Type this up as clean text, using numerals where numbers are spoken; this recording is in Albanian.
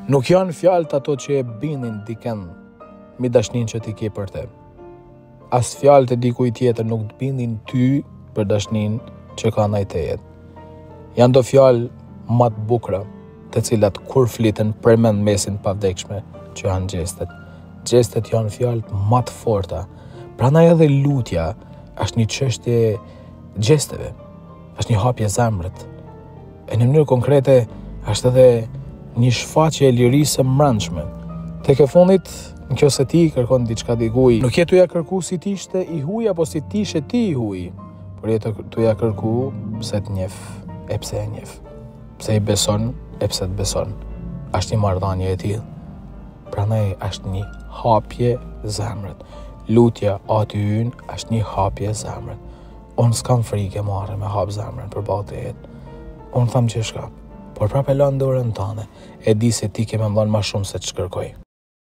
Nuk janë fjalët ato që e binin diken mi dashnin që ti ke për te. As fjalët e dikuj tjetër nuk të binin ty për dashnin që ka ndaj teje. Janë do fjalë më të bukura, të cilat kur fliten përmend mesin pavdekshme që janë gjestet. Gjestet janë fjalët më të forta. Prandaj edhe lutja është një çështje gjesteve. Është një hapje zemrët. E në mënyrë konkrete është edhe një shfaqje e lirisë së brendshme. Tek e fundit, nëse ti kërkon diçka dikujt, nuk je tuja kërku si ti ishte i huaj apo si ti ishe ti i huaj, por je tuja kërku pse të njeh, e pse e njeh. Pse i beson, e pse të beson. Është një marrëdhënie e tillë. Prandaj është një hapje zemrët. Lutja aty ynë është një hapje zemrët. Unë s'kam frikë marrë me hap zemrën për balë jetë. Unë tham që shka, por prapë e lanë dorën tane, e di se ti ke me mbanë ma shumë se të shkërkoj.